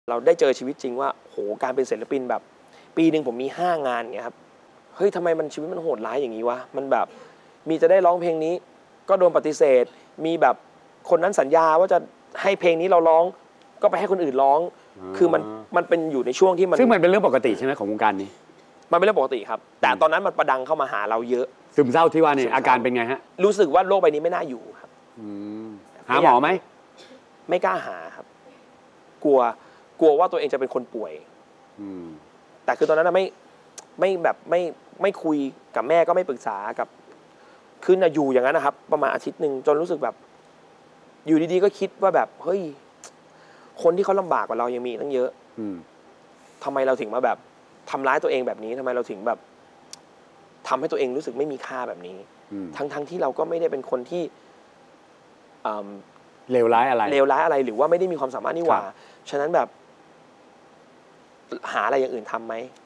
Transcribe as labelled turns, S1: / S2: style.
S1: เราได้เจอชีวิตจริงว่าโหการเป็นศิลปินแบบปีหนึ่งผมมี5 งานอย่างเงี้ยครับเฮ้ยทำไมมันชีวิตมันโหดร้ายอย่างนี้วะมันแบบมีจะได้ร้องเพลงนี้ก็โดนปฏิเสธมีแบบคนนั้นสัญญาว่าจะให้เพลงนี้เราร้องก็ไปให้คนอื่นร้องคือมันเป็นอยู่ในช่วงที่มัน
S2: ซึ่งมันเป็นเรื่องปกติใช่ไหมของวงการนี้
S1: มันเป็นเรื่องปกติครับแต่ตอนนั้นมันประดังเข้ามาหาเราเยอะ
S2: ซึมเศร้าที่ว่านี่อาการเป็นไงฮะ
S1: รู้สึกว่าโลกใบนี้ไม่น่าอยู่ครับ
S2: หาหมอไหม
S1: ไม่กล้าหาครับกลัวว่าตัวเองจะเป็นคนป่วยแต่คือตอนนั้นไม่แบบไม่คุยกับแม่ก็ไม่ปรึกษากับคืออยู่อย่างนั้นนะครับประมาณอาทิตย์หนึ่งจนรู้สึกแบบอยู่ดีๆก็คิดว่าแบบเฮ้ยคนที่เขาลำบากกว่าเรายังมีตั้งเยอะทำไมเราถึงมาแบบทำร้ายตัวเองแบบนี้ทำไมเราถึงแบบทำให้ตัวเองรู้สึกไม่มีค่าแบบนี้ทั้งที่เราก็ไม่ได้เป็นคนที่
S2: เลวร้าย
S1: อะไรหรือว่าไม่ได้มีความสามารถนี่หว่าฉะนั้นแบบหาอะไรอย่างอื่นทำไหม